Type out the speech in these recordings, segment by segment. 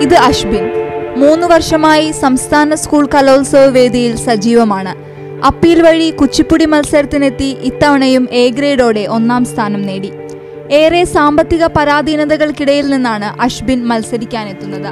ഇത് അഷ്ബിൻ 3 വർഷമായി സംസ്ഥാന സ്കൂൾ കലോത്സവ വേദിയിൽ സജീവമാണ്. അപ്പീൽ വഴി കുച്ചിപ്പുടി മത്സരത്തിനെത്തി ഇത്തവണയും എ ഗ്രേഡോടെ 1ാം സ്ഥാനം നേടി. ഏറെ സാമ്പത്തിക പരാധീനതകൾക്കിടയിൽ നിന്നാണ് അഷ്ബിൻ മത്സരിക്കാനെത്തുന്നത്.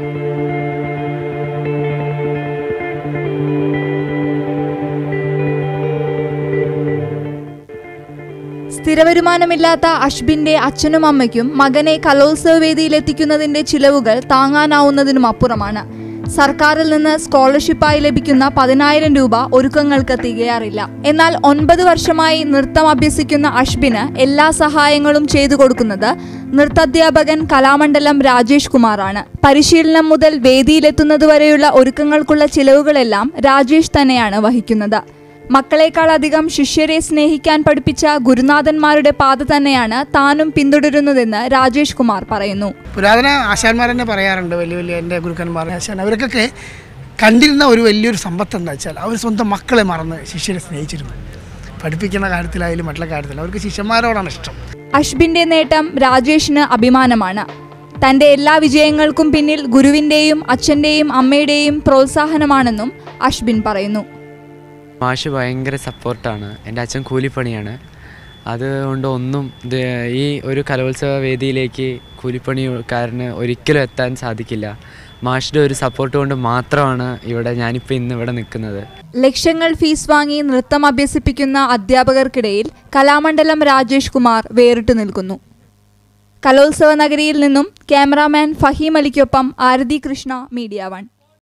സ്ഥിരവരുമാനമില്ലാത്ത അഷ്ബിന്റെ അച്ഛനും അമ്മയ്ക്കും മകനെ കലോത്സവ വേദിയിലെത്തിക്കുന്നതിന്റെ ചിലവുകൾ താങ്ങാനാവുന്നതിനും അപ്പുറമാണ്. സർക്കാരിൽ നിന്ന് സ്കോളർഷിപ്പായി ലഭിക്കുന്ന 10,000 രൂപ ഒരുക്കങ്ങൾക്ക് തികയാറില്ല. എന്നാൽ 9 വർഷമായി നൃത്തം അഭ്യസിക്കുന്ന അഷ്ബിന് എല്ലാ സഹായങ്ങളും ചെയ്തു കൊടുക്കുന്നത് നൃത്താധ്യാപകൻ കലാമണ്ഡലം രാജേഷ് കുമാറാണ്. പരിശീലനം മുതൽ വേദിയിലെത്തുന്നതുവരെയുള്ള ഒരുക്കങ്ങൾക്കുള്ള ചിലവുകളെല്ലാം രാജേഷ് തന്നെയാണ് വഹിക്കുന്നത്. മക്കളെക്കാളധികം ശിഷ്യരെ സ്നേഹിക്കാൻ പഠിപ്പിച്ച ഗുരുനാഥന്മാരുടെ പാത തന്നെയാണ് താനും പിന്തുടരുന്നതെന്ന് രാജേഷ് കുമാർ പറയുന്നു. പുരാതന ആശാന്മാർ തന്നെ പറയാറുണ്ട്, വലിയ എൻ്റെ ഗുരുക്കന്മാർ ആശാൻ അവർക്കൊക്കെ കണ്ടിരുന്ന ഒരു വലിയൊരു സമ്പത്ത് എന്താ വെച്ചാൽ അവർ സ്വന്തം മക്കളെ മറന്ന് ശിഷ്യരെ സ്നേഹിച്ചിരുന്നു. പഠിപ്പിക്കുന്ന കാര്യത്തിലായാലും മറ്റുള്ള കാര്യത്തിലും അവർക്ക് ശിഷ്യന്മാരോടാണ് ഇഷ്ടം. അഷ്ബിന്റെ നേട്ടം രാജേഷിന് അഭിമാനമാണ്. തന്റെ എല്ലാ വിജയങ്ങൾക്കും പിന്നിൽ ഗുരുവിന്റെയും അച്ഛന്റെയും അമ്മയുടെയും പ്രോത്സാഹനമാണെന്നും അഷ്ബിൻ പറയുന്നു. മാഷ് ഭയങ്കര സപ്പോർട്ടാണ്. എൻ്റെ അച്ഛൻ കൂലിപ്പണിയാണ്. അതുകൊണ്ട് ഈ ഒരു കലോത്സവ വേദിയിലേക്ക് കൂലിപ്പണിക്കാരന് ഒരിക്കലും എത്താൻ സാധിക്കില്ല. മാഷിൻ്റെ ഒരു സപ്പോർട്ട് കൊണ്ട് മാത്രമാണ് ഞാനിപ്പോൾ ഇന്ന് ഇവിടെ നിൽക്കുന്നത്. ലക്ഷങ്ങൾ ഫീസ് വാങ്ങി നൃത്തം അഭ്യസിപ്പിക്കുന്ന അധ്യാപകർക്കിടയിൽ കലാമണ്ഡലം രാജേഷ് കുമാർ വേറിട്ടു നിൽക്കുന്നു. കലോത്സവ നഗരിയിൽ നിന്നും ക്യാമറാമാൻ ഫഹീം അലിക്കൊപ്പം ആരതി കൃഷ്ണ, MediaOne.